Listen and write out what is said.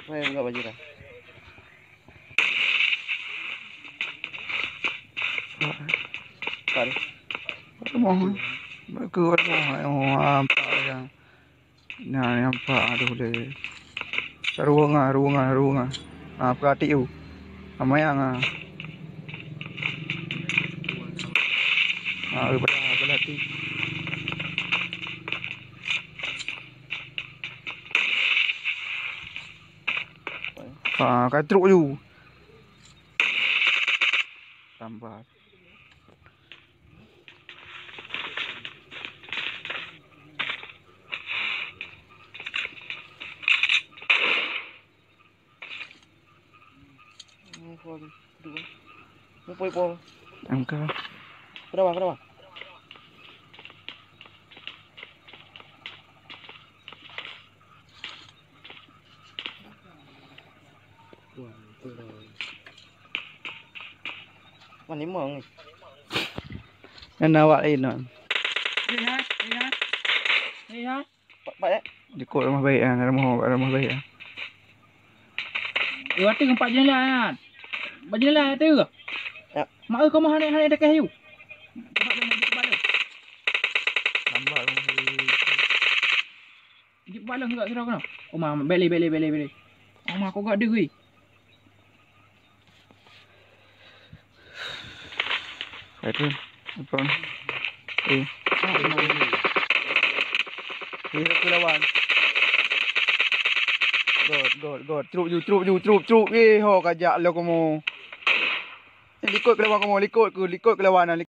Mai enggak baju dah. Kan. Mohon. Bagus mohon apa yang. Nah, nampak aduh deh. Ruang. Ah, perhati tu. Amayang ah. Ah, berhati. Ah, katruk tu. Tambah. Mau Angka. Kenapa? Mana memang ni? Yang awak lain non. Iya. Pak. Di kot rumah baik ah, rumah baik ah. Iwati empat jalan. Empat jalan tu ke? Ya. Mak kau mah hari dekat you. Tambah rumah baik. Di balong juga serau kau. Oh mah beli. Oh mah kau gak ada weh. Itu. Apa? Ini aku lawan. God. Truk. Ho kajak lo kamu. Likut ke lawan kamu, likut ke lawan.